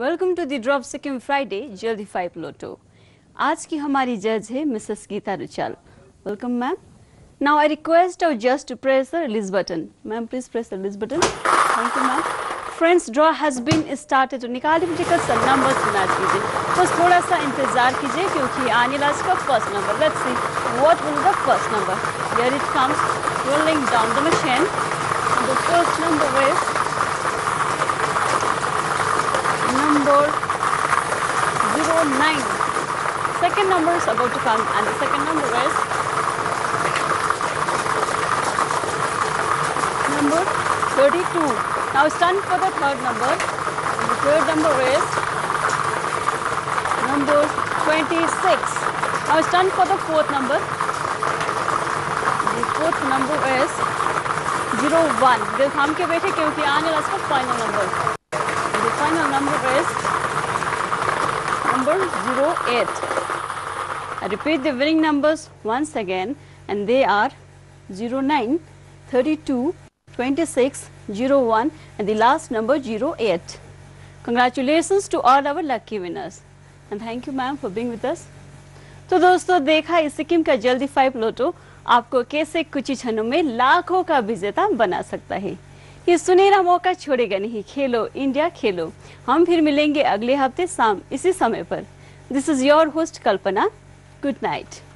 Welcome to the drop Sikkim Friday जल्दी 5 lotto. आज की हमारी जज है Mrs Geeta Ruchal. Welcome ma'am. Now I request our जज to press the release button. Ma'am please press the release button. Thank you ma'am. Friends, draw has been started. निकाली ticket से number सुना कीजिए, बस थोड़ा सा इंतजार कीजिए क्योंकि आने वाला इसका first number. Let's see what will the first number. Here it comes rolling down the machine. The first number is number 09. Second number is about to come and the second number is number 32. Now stand for the third number. And the third number is number 26. Now stand for the fourth number. The fourth number is 01. दिल थाम के बैठे क्योंकि आने वाला इसका final number. The final number is number 08. I repeat the winning numbers once again, and they are 09, 32, 26, 01 and the last number 08. Congratulations to all our lucky winners and thank you ma'am for being with us. तो दोस्तों, देखा इस सिक्किम का जल्दी 5 लोटो आपको कैसे कुछ ही क्षणों में लाखों का विजेता बना सकता है। ये सुनहरा मौका छोड़ेगा नहीं। खेलो इंडिया खेलो। हम फिर मिलेंगे अगले हफ्ते शाम इसी समय पर। This is your host Kalpana. Good night.